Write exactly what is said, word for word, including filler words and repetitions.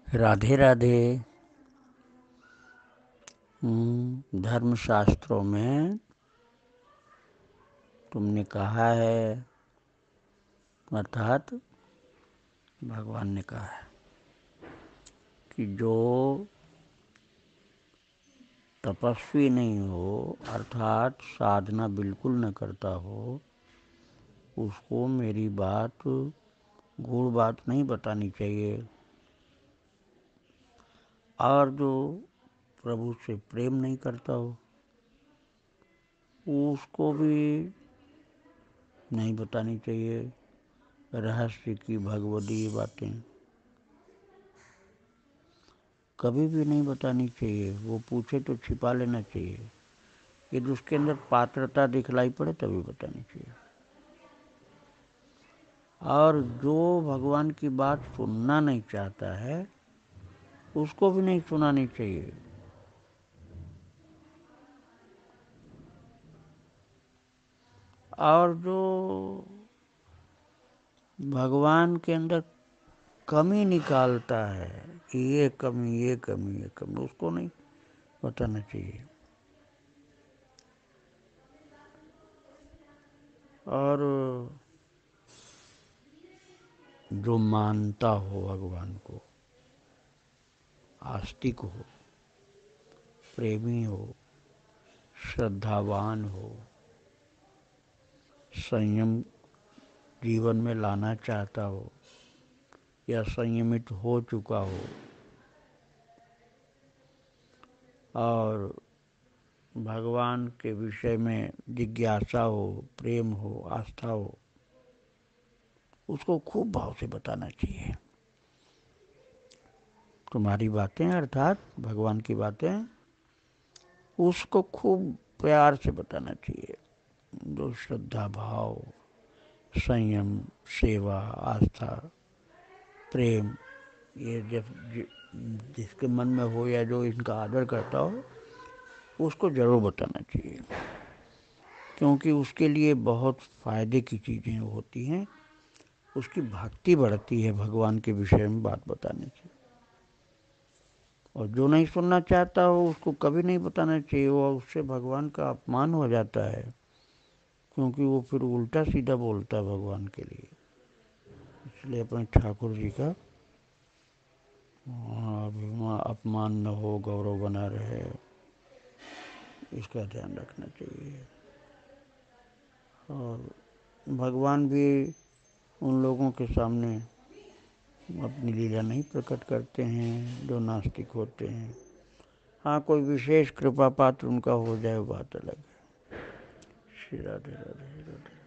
राधे राधे। हम्म, धर्मशास्त्रों में तुमने कहा है, अर्थात भगवान ने कहा है कि जो तपस्वी नहीं हो, अर्थात साधना बिल्कुल न करता हो, उसको मेरी बात, गूढ़ बात नहीं बतानी चाहिए। और जो प्रभु से प्रेम नहीं करता हो, उसको भी नहीं बतानी चाहिए रहस्य की भगवदीय बातें। कभी भी नहीं बतानी चाहिए। वो पूछे तो छिपा लेना चाहिए। यदि उसके अंदर पात्रता दिखलाई पड़े तभी बतानी चाहिए। और जो भगवान की बात सुनना नहीं चाहता है, उसको भी नहीं सुनानी चाहिए। और जो भगवान के अंदर कमी निकालता है कि ये कमी ये कमी ये कमी, उसको नहीं बताना चाहिए। और जो मानता हो भगवान को, आस्तिक हो, प्रेमी हो, श्रद्धावान हो, संयम जीवन में लाना चाहता हो या संयमित हो चुका हो, और भगवान के विषय में जिज्ञासा हो, प्रेम हो, आस्था हो, उसको खूब भाव से बताना चाहिए। तुम्हारी बातें अर्थात भगवान की बातें उसको खूब प्यार से बताना चाहिए। जो श्रद्धा भाव, संयम, सेवा, आस्था, प्रेम, ये जब जिसके मन में हो या जो इनका आदर करता हो, उसको जरूर बताना चाहिए। क्योंकि उसके लिए बहुत फायदे की चीज़ें होती हैं। उसकी भक्ति बढ़ती है भगवान के विषय में बात बताने से। और जो नहीं सुनना चाहता हो, उसको कभी नहीं बताना चाहिए। वो उससे भगवान का अपमान हो जाता है, क्योंकि वो फिर उल्टा सीधा बोलता है भगवान के लिए। इसलिए अपने ठाकुर जी का अभिमान अपमान न हो, गौरव बना रहे, इसका ध्यान रखना चाहिए। और भगवान भी उन लोगों के सामने अपनी लीला नहीं प्रकट करते हैं जो नास्तिक होते हैं। हाँ, कोई विशेष कृपा पात्र उनका हो जाए, वो बात अलग है। श्री राधे राधे राधे।